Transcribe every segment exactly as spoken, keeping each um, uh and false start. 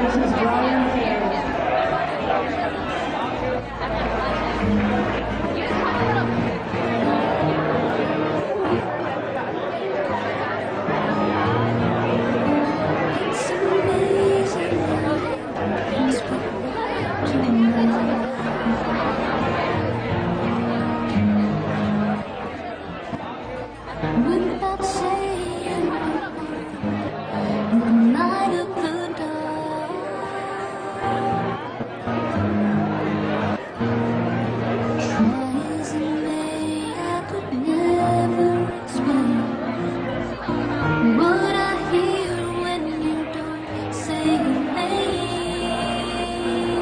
Congratulations, Brian Ferry. Without saying in the night of the dark, try as I may, I could never explain what I hear when you don't say your name.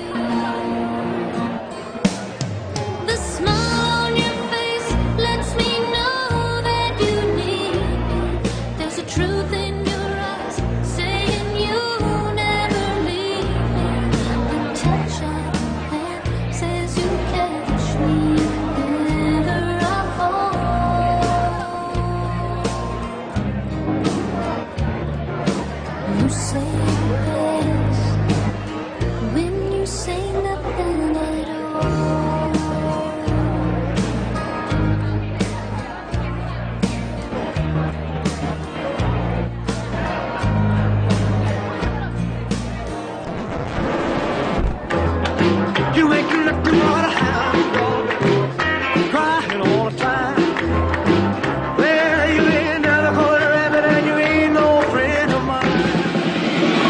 The smile on your face lets me know that you need me. There's a truth in your eyes saying you never leave me. The touch of your hand says you catch me if ever I fall. You say the best when you say nothing at all. You ain't looking what a hound dog, crying all the time. Well, you ain't another quarter rabbit and you ain't no friend of mine.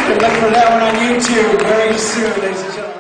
And look for that one on YouTube very soon, ladies and gentlemen.